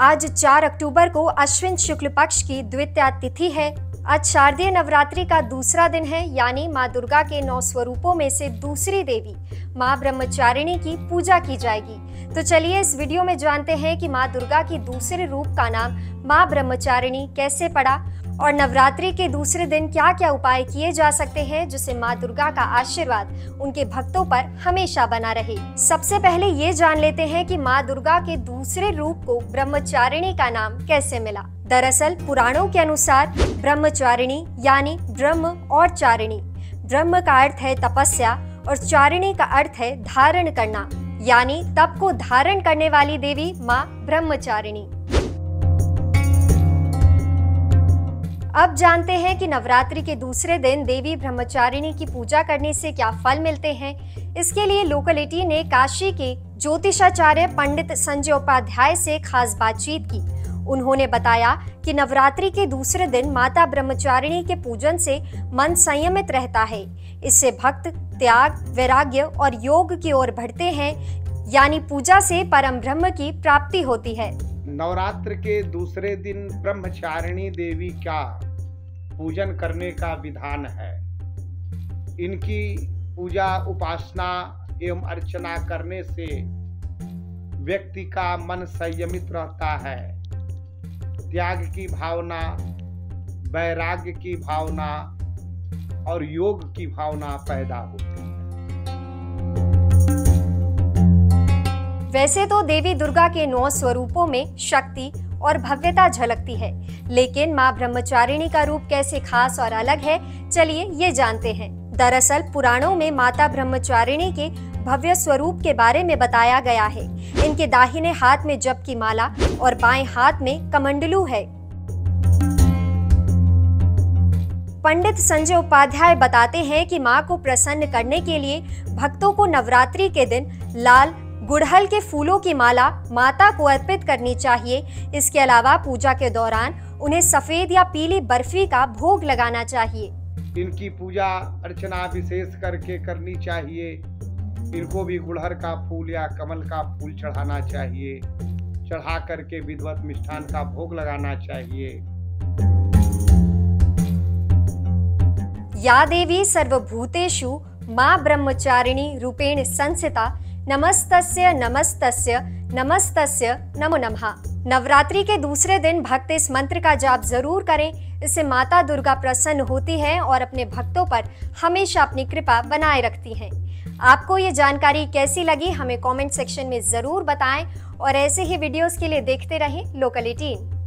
आज 4 अक्टूबर को अश्विन शुक्ल पक्ष की द्वितीया तिथि है। आज शारदीय नवरात्रि का दूसरा दिन है, यानी माँ दुर्गा के 9 स्वरूपों में से दूसरी देवी माँ ब्रह्मचारिणी की पूजा की जाएगी। तो चलिए इस वीडियो में जानते हैं कि माँ दुर्गा की दूसरे रूप का नाम माँ ब्रह्मचारिणी कैसे पड़ा और नवरात्रि के दूसरे दिन क्या क्या उपाय किए जा सकते हैं जिससे माँ दुर्गा का आशीर्वाद उनके भक्तों पर हमेशा बना रहे। सबसे पहले ये जान लेते हैं कि माँ दुर्गा के दूसरे रूप को ब्रह्मचारिणी का नाम कैसे मिला। दरअसल पुराणों के अनुसार ब्रह्मचारिणी यानी ब्रह्म और चारिणी, ब्रह्म का अर्थ है तपस्या और चारिणी का अर्थ है धारण करना, यानी तप को धारण करने वाली देवी माँ ब्रह्मचारिणी। अब जानते हैं कि नवरात्रि के दूसरे दिन देवी ब्रह्मचारिणी की पूजा करने से क्या फल मिलते हैं। इसके लिए लोकलिटी ने काशी के ज्योतिषाचार्य पंडित संजय उपाध्याय से खास बातचीत की। उन्होंने बताया कि नवरात्रि के दूसरे दिन माता ब्रह्मचारिणी के पूजन से मन संयमित रहता है। इससे भक्त त्याग, वैराग्य और योग की ओर बढ़ते हैं, यानी पूजा से परम ब्रह्म की प्राप्ति होती है। नवरात्र के दूसरे दिन ब्रह्मचारिणी देवी का पूजन करने का विधान है। इनकी पूजा उपासना एवं अर्चना करने से व्यक्ति का मन संयमित रहता है। त्याग की भावना, वैराग्य की भावना और योग की भावना पैदा होती है। वैसे तो देवी दुर्गा के 9 स्वरूपों में शक्ति और भव्यता झलकती है, लेकिन माँ ब्रह्मचारिणी का रूप कैसे खास और अलग है, चलिए ये जानते हैं। दरअसल पुराणों में माता ब्रह्मचारिणी के भव्य स्वरूप के बारे में बताया गया है। इनके दाहिने हाथ में जप की माला और बाएं हाथ में कमंडलू है। पंडित संजय उपाध्याय बताते हैं कि माँ को प्रसन्न करने के लिए भक्तों को नवरात्रि के दिन लाल गुड़हल के फूलों की माला माता को अर्पित करनी चाहिए। इसके अलावा पूजा के दौरान उन्हें सफेद या पीली बर्फी का भोग लगाना चाहिए। इनकी पूजा अर्चना विशेष करके करनी चाहिए। इनको भी गुड़हल का फूल या कमल का फूल चढ़ाना चाहिए। चढ़ा करके विधिवत मिष्ठान का भोग लगाना चाहिए। या देवी सर्वभूतेषु माँ ब्रह्मचारिणी रूपेण संस्थिता नमस्तस्य नमस्तस्य नमस्तस्य नमो नमः। नवरात्रि के दूसरे दिन भक्त इस मंत्र का जाप जरूर करें। इससे माता दुर्गा प्रसन्न होती हैं और अपने भक्तों पर हमेशा अपनी कृपा बनाए रखती हैं। आपको ये जानकारी कैसी लगी हमें कमेंट सेक्शन में जरूर बताएं और ऐसे ही वीडियोस के लिए देखते रहें लोकलिटी।